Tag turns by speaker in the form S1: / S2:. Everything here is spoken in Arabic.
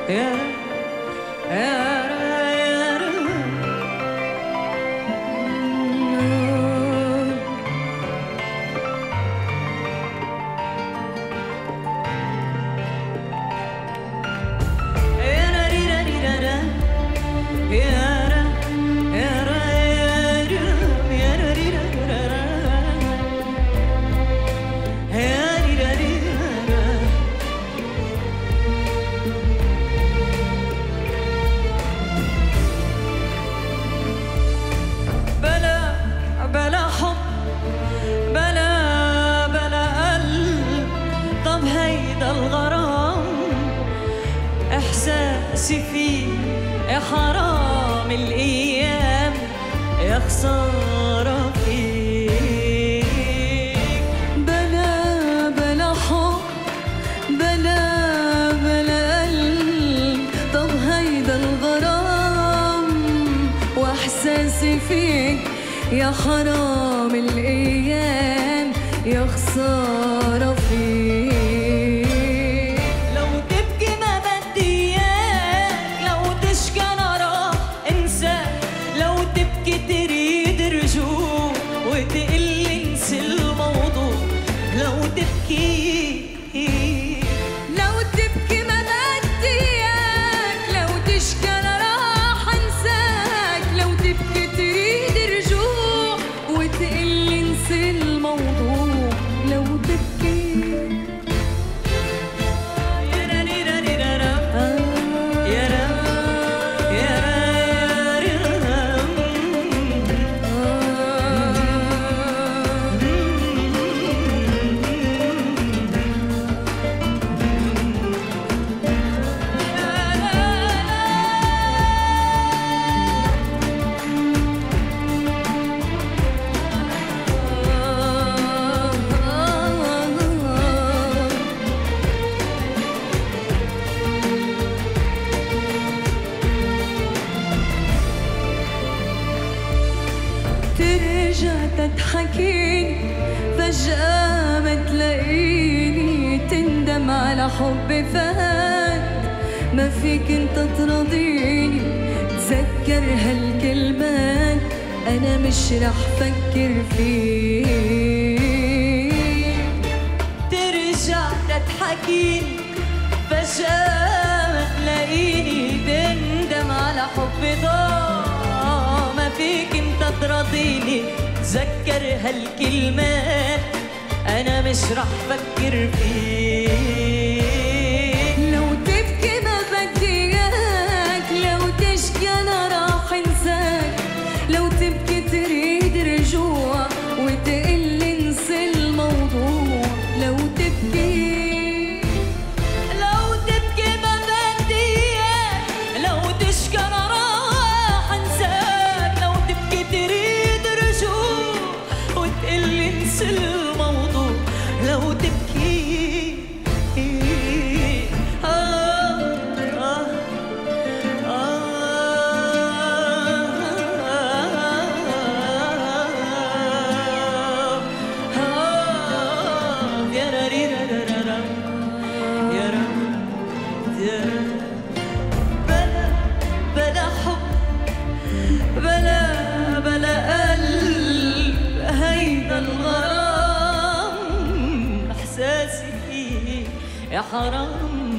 S1: احساسي فيه يا حرام الايام يا خساره فيك.
S2: بلا بلا حب بلا بلا قلب، طب هيدا الغرام واحساسي فيك يا حرام الايام يا خساره فيك.
S1: تريد رجوع وتقلي انسى الموضوع، لو تبكي
S2: ما بدي اياك، لو تشكي انا راح انساك، لو تبكي تريد رجوع وتقلي انسى الموضوع، لو تبكي ترجع تضحكيني فجأة ما تلاقيني، تندم على حب فات ما فيك انت تراضيني، تذكر هالكلمات انا مش رح فكر فيك.
S1: ترجع تضحكيني فجأة ما تلاقيني، تندم على حب ضاع ما فيك انت تراضيني، تذكر هالكلمات انا مش رح فكر فيك.
S2: لو تبكي ما بدي اياك، لو تشكي انا راح انساك، لو تبكي تريد رجوع وتقلي انسى الموضوع، لو تبكي
S1: ما بدي اياك، لو تشكي انا راح انساك، لو تبكي تريد رجوع وتقلي انسى الموضوع، لو تبكي بلا حب بلا بلا قلب، هيدا الغرام احساسي فيه يا حرام